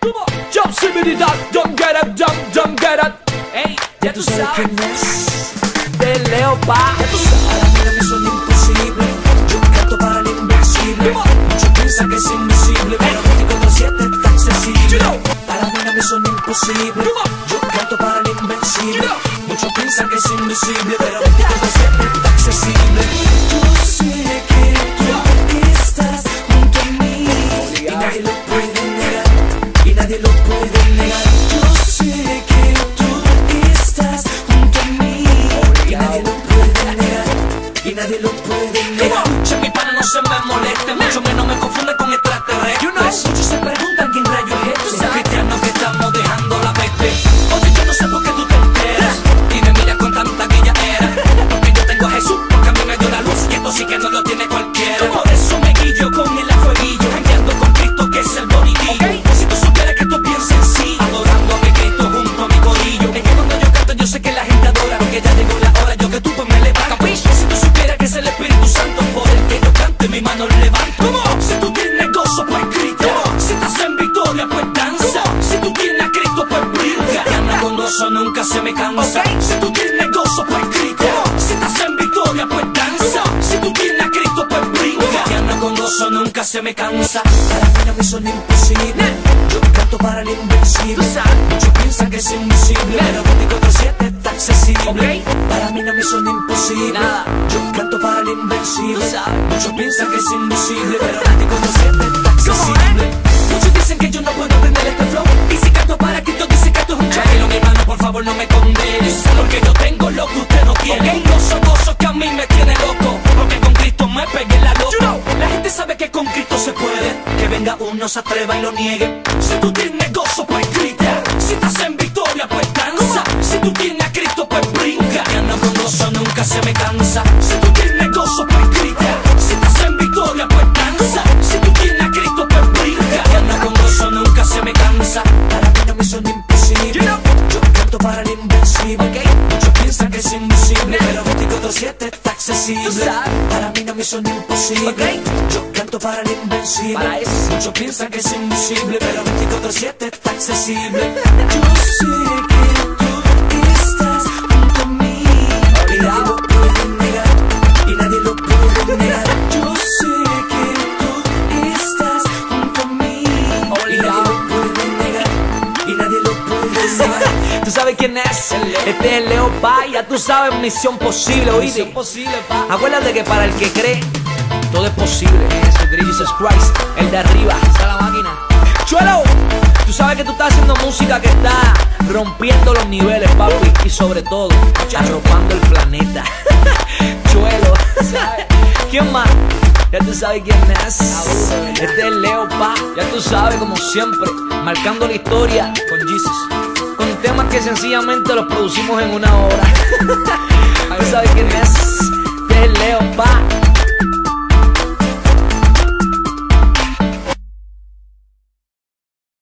Jump, simili dog, don't get up, don't get up. Ey, ya tú sabes quién es. De Leo Pa. Ya tú sabes. Para mí la misión imposible. Yo canto para el invencible. Muchos piensan que es invisible, pero 24/7 está accesible. Para mí la misión imposible. Yo canto para el invencible. Muchos piensan que es invisible, pero 24/7 está accesible. Yo sé que tú estás junto a mí y nadie lo puede negar, y nadie lo puede negar. Yo sé que tú estás junto a mí y nadie lo puede negar, y nadie lo puede negar. Che, mi pana, no se me moleste, mucho menos me confunde con extraterrestres. Muchos se preguntan quién rayos es este. Los cristianos que estamos dejando la peste. Oye, yo no sé por qué tú te enteras y me miras con tanta guilladera. Porque yo tengo a Jesús, porque a mí me dio la luz y esto sí que no lo tiene cualquiera. Por eso me guillo con el afueguillo, jangueando con Cristo que es el bonitillo. Si tú supieras que esto es bien sencillo, adorando a mi Cristo junto a mi corillo. Es que cuando yo canto yo sé que la gente adora, porque ya llegó la hora, yo que tú pues me levanto. Si tú supieras que es el Espíritu Santo por el que yo canto y mi mano levanto. Si tú tienes gozo pues grita, si estás en victoria pues danza, si tú tienes a Cristo pues brinca. Que anda con gozo nunca se me cansa. Si tú tienes gozo pues grita, si estás en victoria pues danza, si tú tienes a Cristo pues brinca. Que anda con gozo nunca se me cansa. Para mí la misión imposible. Yo canto para el invencible. Muchos piensan que es invisible, pero 24/7 está accesible. Para mí la misión imposible. Yo canto para el invencible. Muchos piensan que es invisible, pero 24/7 está accesible. Muchos dicen que yo no puedo aprender este flow, y si canto para Cristo dicen que esto es un chapelo. Mi hermano, por favor no me condenes, porque yo tengo lo que usted no tiene. Gozo que a mí me tiene loco, porque con Cristo me pegué la loca. La gente sabe que con Cristo se puede, que venga uno se atreva y lo niegue. Si tú tienes gozo pues grita, si estás en victoria pues danza, si tú tienes a Cristo pues brinca. Que ando con gozo nunca se me cansa. Si tú tienes gozo pues grita, si estás en victoria pues danza, si tú tienes a Cristo pues brinca. Que ando con gozo nunca se me cansa. Para mí no me son imposible. Yo canto para el invencible. Muchos piensan que es invisible, pero 24/7 está accesible. Para mí no me son imposible. Yo canto para el invencible. Muchos piensan que es invisible, pero 24/7 está accesible. Yo sé que tú estás junto a mí y nadie lo puede negar, y nadie lo puede negar. Yo sé que tú estás junto a mí y nadie lo puede negar, y nadie lo puede negar. ¿Tú sabes quién es? Este es el Leo Pa. Ya tú sabes, misión posible, oíste. Acuérdate que para el que cree, todo es posible. Jesus Christ, el de arriba, está la máquina. Chuelo, tú sabes que tú estás haciendo música que está rompiendo los niveles, papi. Y sobre todo, arropando el planeta. Chuelo, ¿sabes? ¿Quién más? Ya tú sabes quién es. Este es el Leo Pa. Ya tú sabes, como siempre, marcando la historia con Jesus, con temas que sencillamente los producimos en una hora. ¿Tú sabes quién es? Este es el Leo Pa.